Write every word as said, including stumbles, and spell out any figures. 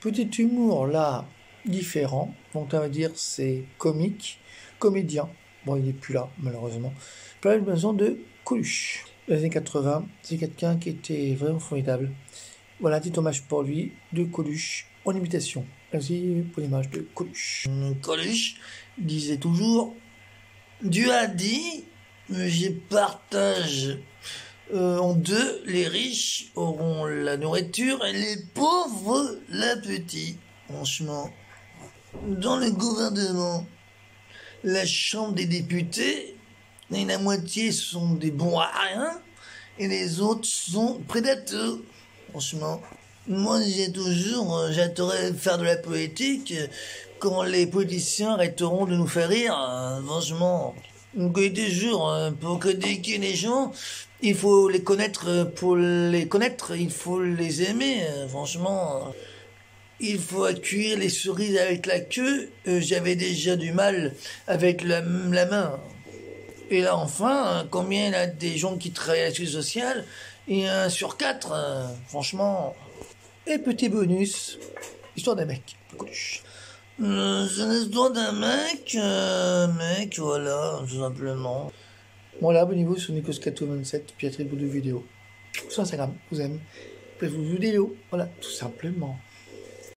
Petit humour là, différent. Donc on va dire c'est comique, comédien. Bon, il n'est plus là, malheureusement. Pas la maison de Coluche. Les années quatre-vingts, c'est quelqu'un qui était vraiment formidable. Voilà un petit hommage pour lui de Coluche en imitation. Merci pour l'image de Coluche. Coluche disait toujours: Dieu a dit, je partage euh, en deux, les riches auront la nourriture et les pauvres l'appétit. Franchement, dans le gouvernement, la Chambre des députés, et la moitié sont des bons à rien et les autres sont prédateurs. Franchement, moi j'ai toujours, euh, j'adorerais faire de la politique euh, quand les politiciens arrêteront de nous faire rire. euh, franchement, donc toujours euh, pour critiquer les gens, il faut les connaître. euh, Pour les connaître, il faut les aimer. euh, franchement. Il faut accueillir les cerises avec la queue. Euh, J'avais déjà du mal avec la, la main. Et là, enfin, combien il y a des gens qui travaillent à la sécurité sociale? Et un sur quatre, euh, franchement. Et petit bonus, histoire d'un mec. Coluche. Euh, c'est l'histoire d'un mec, euh, mec, voilà, tout simplement. Voilà, abonnez-vous sur Nikoscato vingt-sept, puis à très de vidéos. Sur Instagram, vous aimez. Après, vous vidéos, voilà, tout simplement.